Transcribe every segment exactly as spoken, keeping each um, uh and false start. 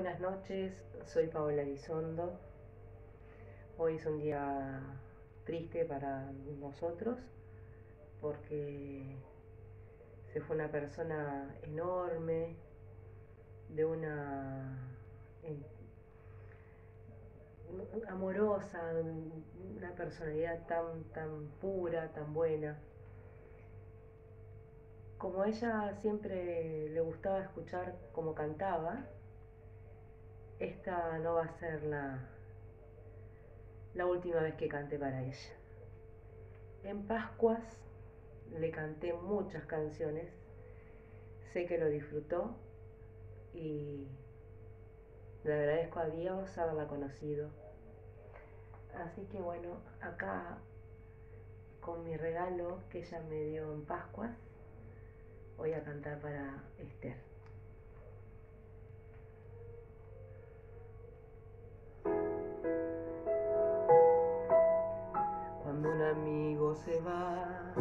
Buenas noches, soy Paola Elizondo. Hoy es un día triste para nosotros porque se fue una persona enorme, de una en- amorosa, una personalidad tan, tan pura, tan buena. Como a ella siempre le gustaba escuchar cómo cantaba, esta no va a ser la, la última vez que cante para ella. En Pascuas le canté muchas canciones, sé que lo disfrutó y le agradezco a Dios haberla conocido. Así que bueno, acá con mi regalo que ella me dio en Pascuas, voy a cantar para Esther. Cuando un amigo se va,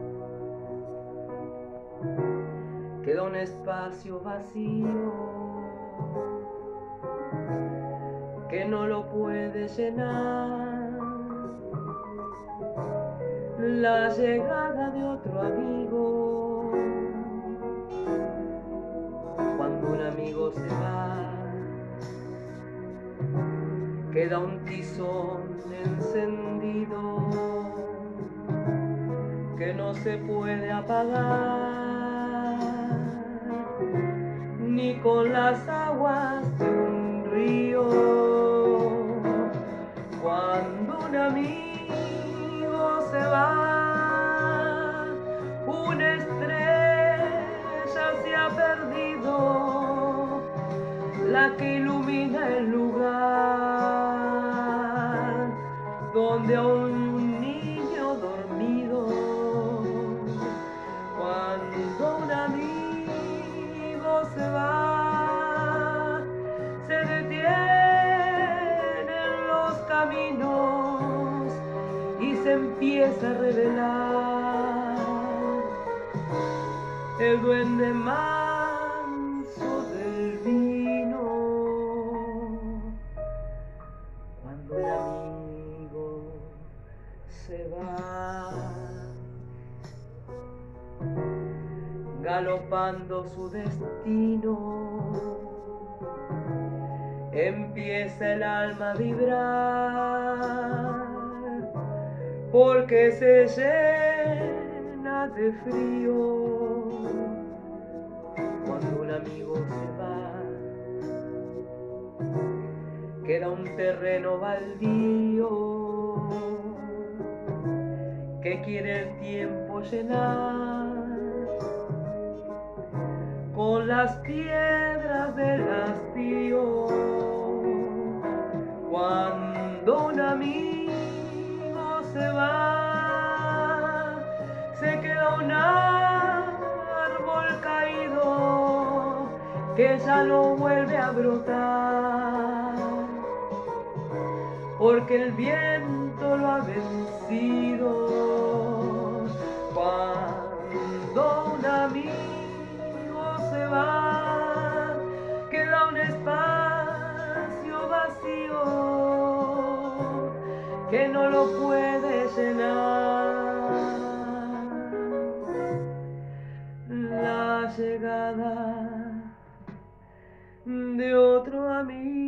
queda un espacio vacío que no lo puede llenar la llegada de otro amigo. Cuando un amigo se va, queda un tizón encendido que no se puede apagar ni con las aguas de un río. Cuando un amigo se va, una estrella se ha perdido, la que ilumina el lugar donde aún un niño dormido. Cuando un amigo se va, se detienen los caminos y se empieza a revelar el duende manso del vino. Cuando un amigo se va, galopando su destino, empieza el alma a vibrar, porque se llena de frío. Cuando un amigo se va, queda un terreno baldío que quiere el tiempo llenar con las piedras del hastío. Cuando un amigo se va, se queda un árbol caído que ya no vuelve a brotar, porque el viento lo ha vencido. Cuando un amigo se va, queda un espacio vacío que no lo puede llenar la llegada de otro amigo.